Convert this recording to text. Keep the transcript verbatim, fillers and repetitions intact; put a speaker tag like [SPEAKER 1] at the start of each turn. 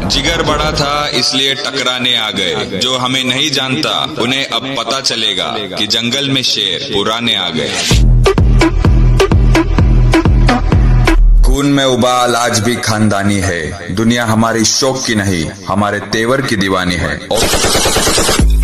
[SPEAKER 1] जिगर बड़ा था इसलिए टकराने आ गए। जो हमें नहीं जानता उन्हें अब पता चलेगा कि जंगल में शेर पुराने आ गए। खून में उबाल आज भी खानदानी है। दुनिया हमारी शौक की नहीं, हमारे तेवर की दीवानी है। और